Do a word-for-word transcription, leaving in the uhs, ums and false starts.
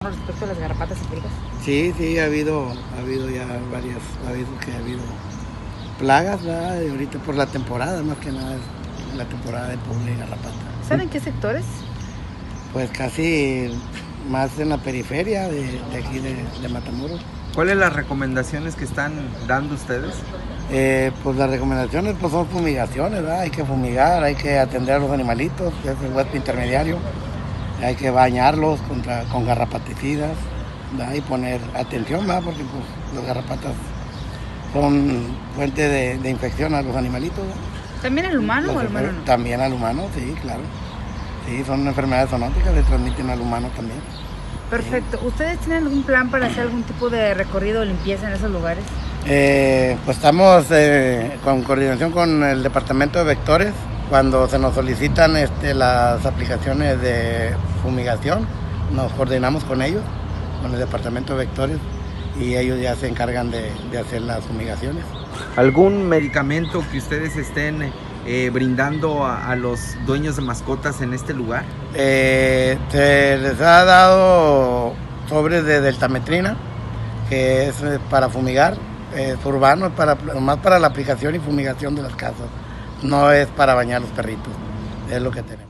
respecto a las garrapatas y pulgas? Sí, sí, ha habido, ha habido ya varias, ha habido que ha habido plagas, ¿verdad? Y ahorita por la temporada, más que nada, es la temporada de pulga y garrapata. ¿Saben qué sectores? Pues casi más en la periferia de, de aquí de, de Matamoros. ¿Cuáles las recomendaciones que están dando ustedes? Eh, pues las recomendaciones pues son fumigaciones, ¿verdad? Hay que fumigar, hay que atender a los animalitos, que es el huésped intermediario, hay que bañarlos contra, con garrapaticidas, ¿verdad? Y poner atención, ¿verdad? Porque pues las garrapatas son fuente de, de infección a los animalitos, ¿verdad? ¿También al humano Las o al humano no? También al humano, sí, claro. Sí, son enfermedades zoonóticas, se transmiten al humano también. Perfecto. ¿Ustedes tienen algún plan para hacer algún tipo de recorrido o limpieza en esos lugares? Eh, pues estamos eh, con coordinación con el departamento de vectores. Cuando se nos solicitan este, las aplicaciones de fumigación, nos coordinamos con ellos, con el departamento de vectores, y ellos ya se encargan de, de hacer las fumigaciones. ¿Algún medicamento que ustedes estén eh, brindando a, a los dueños de mascotas en este lugar? Eh, se les ha dado sobres de deltametrina, que es para fumigar, es urbano, es para, más para la aplicación y fumigación de las casas, no es para bañar los perritos, es lo que tenemos.